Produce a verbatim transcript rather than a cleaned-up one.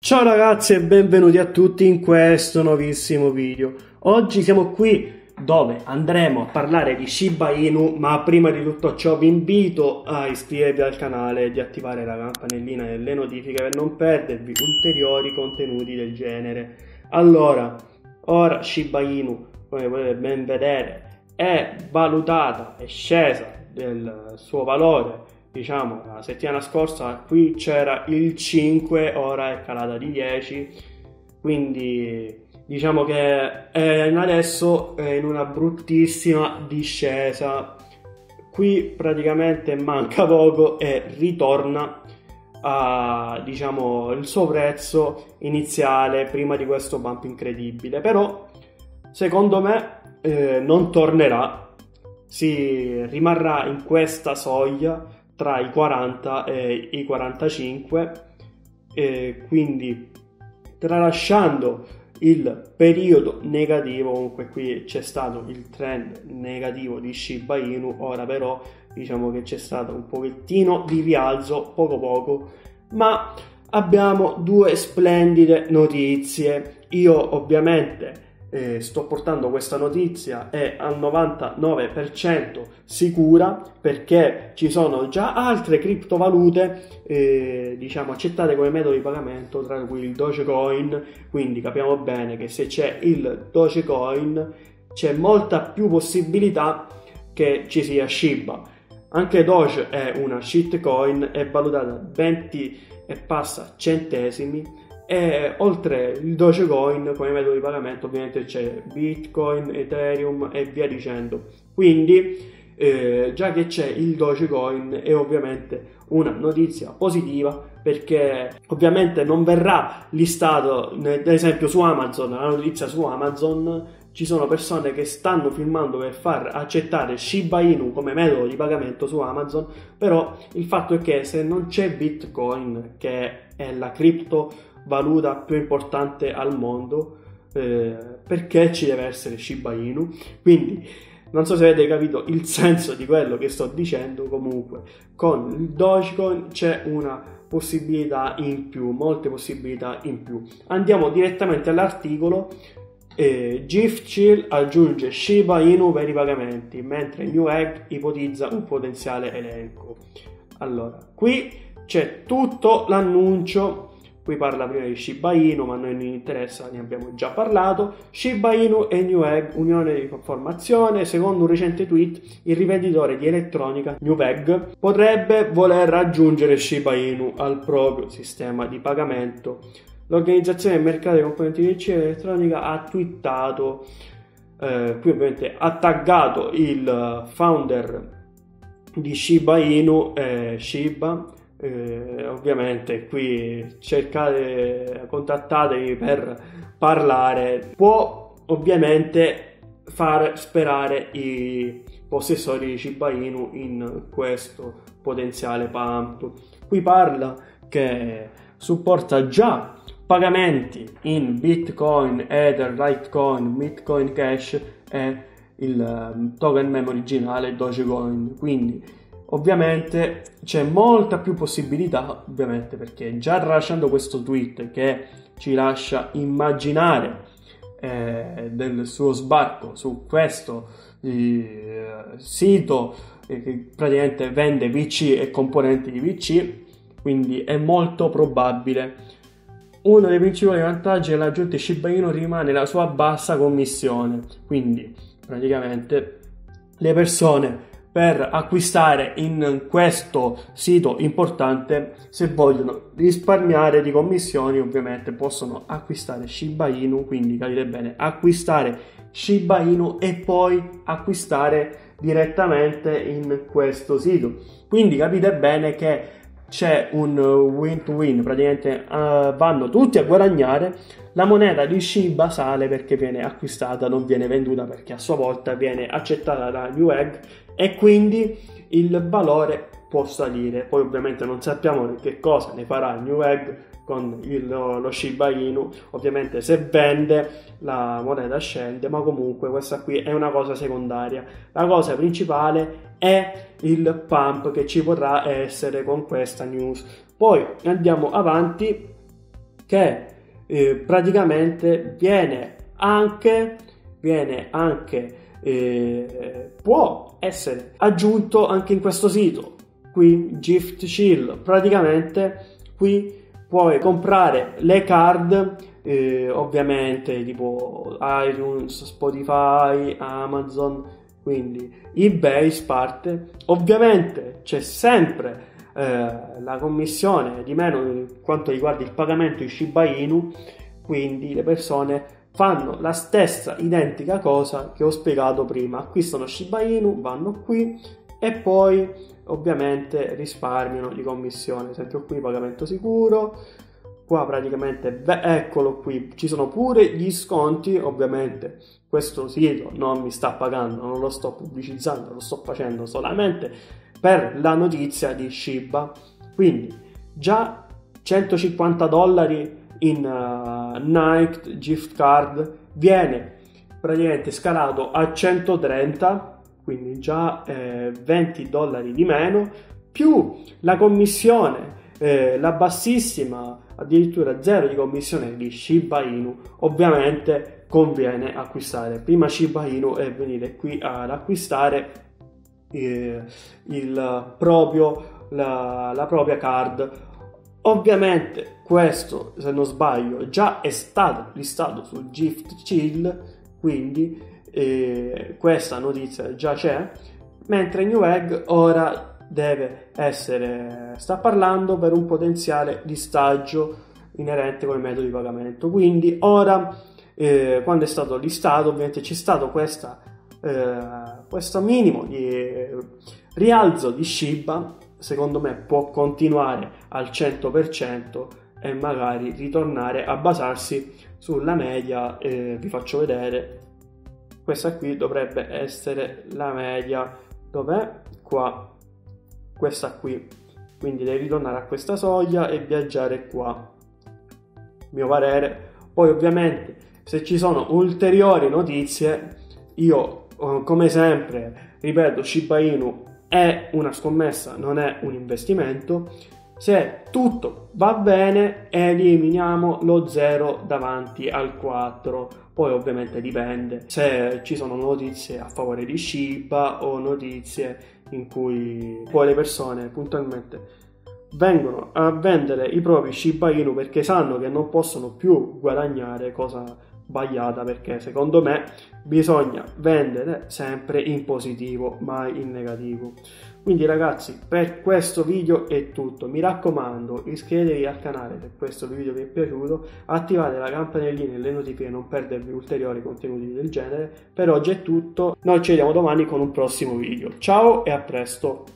Ciao ragazzi e benvenuti a tutti in questo nuovissimo video. Oggi siamo qui dove andremo a parlare di Shiba Inu, ma prima di tutto ciò vi invito a iscrivervi al canale e di attivare la campanellina delle notifiche per non perdervi ulteriori contenuti del genere. Allora, ora Shiba Inu, come potete ben vedere, è valutata, è scesa del suo valore. Diciamo, la settimana scorsa qui c'era il cinque, ora è calata di dieci, quindi diciamo che è adesso è in una bruttissima discesa. Qui praticamente manca poco e ritorna a, diciamo, il suo prezzo iniziale prima di questo bump incredibile. Però secondo me eh, non tornerà, si rimarrà in questa soglia tra i quaranta e i quarantacinque, e quindi tralasciando il periodo negativo. Comunque qui c'è stato il trend negativo di Shiba Inu, ora però diciamo che c'è stato un pochettino di rialzo, poco poco, ma abbiamo due splendide notizie. Io ovviamente Eh, sto portando questa notizia, è al novantanove per cento sicura, perché ci sono già altre criptovalute eh, diciamo accettate come metodo di pagamento, tra cui il Dogecoin. Quindi capiamo bene che se c'è il Dogecoin c'è molta più possibilità che ci sia Shiba. Anche Doge è una shitcoin, è valutata a venti e passa centesimi. E oltre il Dogecoin come metodo di pagamento ovviamente c'è Bitcoin, Ethereum e via dicendo. Quindi eh, già che c'è il Dogecoin è ovviamente una notizia positiva, perché ovviamente non verrà listato, ad esempio su Amazon, la notizia su Amazon ci sono persone che stanno filmando per far accettare Shiba Inu come metodo di pagamento su Amazon. Però il fatto è che se non c'è Bitcoin, che è la cripto valuta più importante al mondo, eh, perché ci deve essere Shiba Inu? Quindi non so se avete capito il senso di quello che sto dicendo. Comunque con il Dogecoin c'è una possibilità in più, molte possibilità in più. Andiamo direttamente all'articolo. eh, Giftchill aggiunge Shiba Inu per i pagamenti, mentre Newegg ipotizza un potenziale elenco. Allora, qui c'è tutto l'annuncio. Qui parla prima di Shiba Inu, ma a noi non interessa, ne abbiamo già parlato. Shiba Inu e Newegg, unione di formazione. Secondo un recente tweet, il rivenditore di elettronica Newegg potrebbe voler aggiungere Shiba Inu al proprio sistema di pagamento. L'organizzazione del mercato dei componenti di elettronica ha twittato, eh, qui ovviamente ha taggato il founder di Shiba Inu, eh, Shiba. Eh, ovviamente qui cercate, contattatevi per parlare. Può ovviamente far sperare i possessori di Shiba Inu in questo potenziale pump. Qui parla che supporta già pagamenti in Bitcoin, Ether, Litecoin, Bitcoin Cash e il token meme originale Dogecoin. Quindi ovviamente c'è molta più possibilità, ovviamente, perché già rilasciando questo tweet che ci lascia immaginare eh, del suo sbarco su questo eh, sito eh, che praticamente vende V C e componenti di V C, quindi è molto probabile. Uno dei principali vantaggi è l'aggiunta Shiba Inu rimane la sua bassa commissione, quindi praticamente le persone per acquistare in questo sito importante, se vogliono risparmiare di commissioni, ovviamente possono acquistare Shiba Inu. Quindi capite bene, acquistare Shiba Inu e poi acquistare direttamente in questo sito. Quindi capite bene che c'è un win to win, praticamente uh, vanno tutti a guadagnare. La moneta di Shiba sale perché viene acquistata, non viene venduta, perché a sua volta viene accettata da Newegg e quindi il valore può salire. Poi ovviamente non sappiamo che cosa ne farà Newegg con il, lo Shiba Inu. Ovviamente se vende la moneta scende, ma comunque questa qui è una cosa secondaria. La cosa principale è il pump che ci potrà essere con questa news. Poi andiamo avanti che eh, praticamente viene anche, viene anche eh, può essere aggiunto anche in questo sito. Qui Gift Chill, praticamente qui puoi comprare le card, eh, ovviamente tipo iTunes, Spotify, Amazon, quindi eBay parte. Ovviamente c'è sempre eh, la commissione di meno in quanto riguarda il pagamento di Shiba Inu, quindi le persone fanno la stessa identica cosa che ho spiegato prima: acquistano Shiba Inu, vanno qui e poi ovviamente risparmiano di commissione. Esempio qui pagamento sicuro, qua praticamente beh, eccolo qui, ci sono pure gli sconti. Ovviamente questo sito non mi sta pagando, non lo sto pubblicizzando, lo sto facendo solamente per la notizia di Shiba. Quindi già centocinquanta dollari in uh, Nike gift card viene praticamente scalato a centotrenta, quindi già eh, venti dollari di meno, più la commissione, eh, la bassissima, addirittura zero di commissione di Shiba Inu. Ovviamente conviene acquistare prima Shiba Inu e venire qui ad acquistare eh, il proprio, la, la propria card. Ovviamente questo, se non sbaglio, già è stato listato su Gift Chill, quindi eh, questa notizia già c'è, mentre Newegg ora deve essere, sta parlando per un potenziale listaggio inerente con il metodo di pagamento. Quindi ora eh, quando è stato listato ovviamente c'è stato questa, eh, questo minimo di rialzo di Shiba. Secondo me può continuare al cento per cento e magari ritornare a basarsi sulla media. Eh, vi faccio vedere, questa qui dovrebbe essere la media. Dov'è? Qua, questa qui. Quindi devi ritornare a questa soglia e viaggiare qua, mio parere. Poi ovviamente se ci sono ulteriori notizie, io come sempre ripeto, Shiba Inu è una scommessa, non è un investimento. Se tutto va bene eliminiamo lo zero davanti al quattro, poi ovviamente dipende se ci sono notizie a favore di Shiba o notizie in cui poi le persone puntualmente vengono a vendere i propri Shiba Inu perché sanno che non possono più guadagnare, cosa sbagliata, perché secondo me bisogna vendere sempre in positivo, mai in negativo. Quindi ragazzi, per questo video è tutto. Mi raccomando, iscrivetevi al canale se questo video vi è piaciuto, attivate la campanellina e le notifiche per non perdervi ulteriori contenuti del genere. Per oggi è tutto, noi ci vediamo domani con un prossimo video. Ciao e a presto!